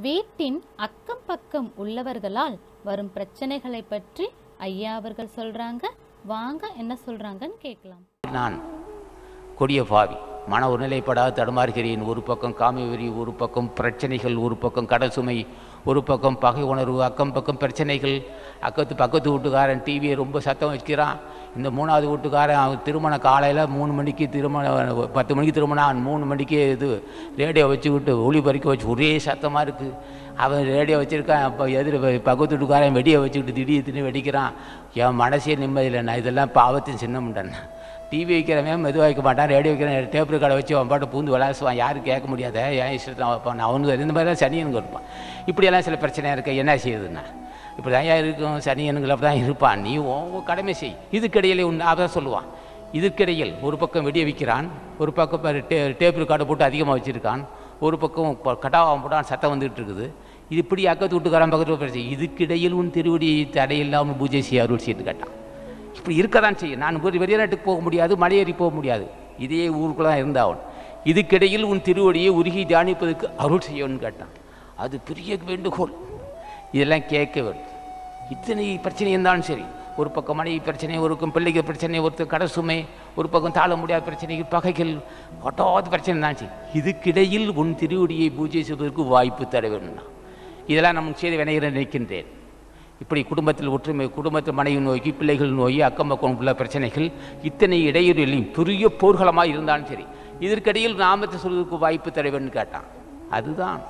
வீட்டின் அக்கம் பக்கம் உள்ளவர்களால் வரும் பிரச்சனைகளை பற்றி ஐயா அவர்கள் சொல்றாங்க. வாங்க என்ன சொல்றாங்கன்னு கேட்கலாம். நான் கொடிய பாவி, மன ஒருநிலைப்படாத தடுமாறுகிறேன். ஒரு பக்கம் காமவெறி, ஒரு பக்கம் பிரச்சனைகள், ஒரு பக்கம் கடல் சுமை, ஒரு பக்கம் பகை உணர்வு, அக்கம் பக்கம் பிரச்சனைகள். பக்கத்து வீட்டுக்காரன் டிவியை ரொம்ப சத்தம் வச்சுக்கிறான். இந்த மூணாவது வீட்டுக்காரன் அவன் திருமணம் காலையில் 3 மணிக்கு திருமணம், 10 மணிக்கு திருமணம், அவன் 3 மணிக்கு இது ரேடியோ வச்சுக்கிட்டு ஒளிபறிக்க வச்சு ஒரே சத்தமாக இருக்குது. அவன் ரேடியோ வச்சுருக்கான். அப்போ பக்கத்து வீட்டுக்காரன் வெடியை வச்சுக்கிட்டு திடீர்னு வெடிக்கிறான். என் மனசே நிம்மதியில். நான் இதெல்லாம் பாவத்தின் சின்னமுண்டன். டிவி வைக்கிறவன் மெதுவாக வைக்க மாட்டான், ரேடியோ வைக்கிறேன் டேப் ரெக்கார்டை வச்சு அவன் பாட்டு பூந்து விளாசுவான். யாரும் கேட்க முடியாத என் இஷ்டத்தை வைப்பான். அவனுக்கு இந்த மாதிரி தான் சனியனுங்க இருப்பான். இப்படியெல்லாம் சில பிரச்சனையாக இருக்க என்ன செய்யுதுன்னா, இப்படி தான் இருக்கும், சனியனுங்களை தான் இருப்பான். நீ உன் கடமை செய். இதுக்கிடையில் அதான் சொல்லுவான். இதுக்கிடையில் ஒரு பக்கம் வெடியை வைக்கிறான், ஒரு பக்கம் டேப் ரெக்கார்டை போட்டு அதிகமாக வச்சுருக்கான், ஒரு பக்கம் கட்டாவான் போட்டான், சத்தம் வந்துகிட்டு இருக்குது. இது இப்படி அக்கத்து விட்டுக்காரன் பக்கத்தில் பிரச்சனை. இதுக்கிடையில் உன் திருவடி தடையில்லாமல் பூஜை செய்ய அருள் செய்து கேட்டான். இப்படி இருக்க தான் செய்யும். நான் வெளிநாட்டுக்கு போக முடியாது, மலையேறி போக முடியாது, இதே ஊருக்குள்ள தான் இருந்தாவன். இதுக்கிடையில் உன் திருவடியை உருகி தியானிப்பதற்கு அருள் செய்யணும்னு கேட்டான். அது பெரிய வேண்டுகோள். இதெல்லாம் கேட்க வேண்டும். இத்தனை பிரச்சனை இருந்தாலும் சரி, ஒரு பக்கம் மனைவி பிரச்சனை, ஒரு பக்கம் பிள்ளைகள் பிரச்சனை, ஒருத்தர் கடை சுமை, ஒரு பக்கம் தாழ முடியாத பிரச்சனைகள், பகைகள், ஒட்டாத பிரச்சனை தான் சரி. இதுக்கிடையில் உன் திருவடியை பூஜை செய்வதற்கு வாய்ப்பு தர வேணும்னா இதெல்லாம் நமக்கு செய்த வினைகளை நினைக்கின்றேன். இப்படி குடும்பத்தில் ஒற்றுமை, குடும்பத்தில் மனைவி நோக்கி, பிள்ளைகள் நோய், அக்கம் பக்கம் உள்ள பிரச்சனைகள், இத்தனை இடையூறிலையும் பெரிய போர்களமாக இருந்தாலும் சரி, இதற்கிடையில் நாமத்தை சொல்வதற்கு வாய்ப்பு தர வேணும்னு கேட்டான். அதுதான்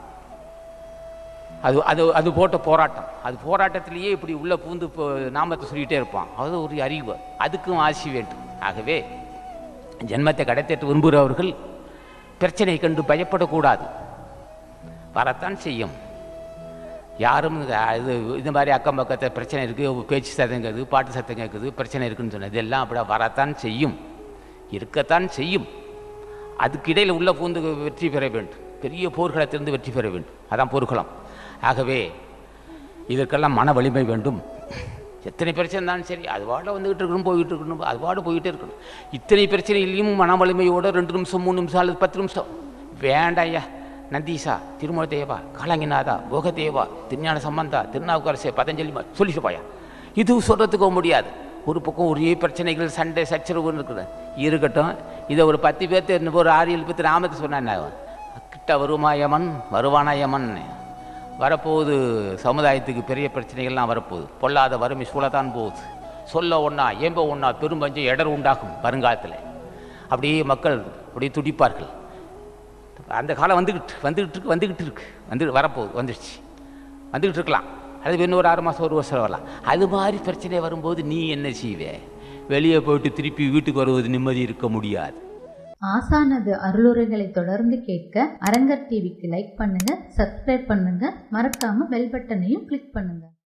அது போட்ட போராட்டம். அது போராட்டத்திலேயே இப்படி உள்ள பூந்து நாமத்தை சொல்லிகிட்டே இருப்பான். அது ஒரு அறிவு, அதுக்கும் ஆசி வேண்டும். ஆகவே ஜென்மத்தை கடைத்தேற்ற விரும்புகிறவர்கள் பிரச்சனை கண்டு பயப்படக்கூடாது. வரத்தான் செய்யும். யாரும் இது மாதிரி அக்கம் பக்கத்தை பிரச்சனை இருக்குது, பேச்சு சத்தம் கேட்குது, பாட்டு சத்தம் கேட்குது, பிரச்சனை இருக்குதுன்னு சொன்னது எல்லாம் அப்படி வரத்தான் செய்யும், இருக்கத்தான் செய்யும். அதுக்கிடையில் உள்ள பூந்து வெற்றி பெற வேண்டும். பெரிய போர்க்களத்திலிருந்து வெற்றி பெற வேண்டும். அதான் போர்க்களம். ஆகவே இதற்கெல்லாம் மன வலிமை வேண்டும். எத்தனை பிரச்சனை இருந்தாலும் சரி, அது பாட வந்துக்கிட்டு இருக்கணும், போய்கிட்டு இருக்கணும், அது பாடு போய்கிட்டே இருக்கணும். இத்தனை பிரச்சனையிலையும் மன வலிமையோட 2 நிமிஷம் 3 நிமிஷம் அல்லது 10 நிமிஷம் வேண்டாயா. நந்தீசா, திருமல தேவா, காலங்கிநாதா, போகதேவா, திருஞான சம்பந்தா, திருநாவுக்கரசே, பதஞ்சலி சொல்லிட்டு போயா. இது சொல்கிறதுக்கு முடியாது. ஒரு பக்கம் ஒரே பிரச்சனைகள், சண்டை சச்சரவுன்னு இருக்குது. இருக்கட்டும், இதை ஒரு 10 பேர்த்து ஒரு 6-7 பேர்த்து நாமத்தை சொன்னான். கிட்ட வருமாயமன் வருவானாயமன் வரப்போகுது. சமுதாயத்துக்கு பெரிய பிரச்சனைகள்லாம் வரப்போகுது. பொல்லாத வறுமை சூழத்தான் போகுது. சொல்ல ஒன்றா ஏம்ப ஒன்றா பெரும்பஞ்சம் இடர் உண்டாகும் வருங்காலத்தில். அப்படியே மக்கள் அப்படியே துடிப்பார்கள். அந்த காலம் வந்துக்கிட்டு வரப்போகுது, வந்துடுச்சு, வந்துக்கிட்டு இருக்கலாம். அது இன்னும் ஒரு 6 மாதம் 1 வருஷம் வரலாம். அது மாதிரி பிரச்சனை வரும்போது நீ என்ன செய்வே? வெளியே போயிட்டு திருப்பி வீட்டுக்கு வருவது நிம்மதி இருக்க முடியாது. ஆசானது அருளுரைகளை தொடர்ந்து கேட்க அரங்கர் டிவிக்கு லைக் பண்ணுங்க, சப்ஸ்கிரைப் பண்ணுங்க, மறக்காம பெல் பட்டனையும் கிளிக் பண்ணுங்க.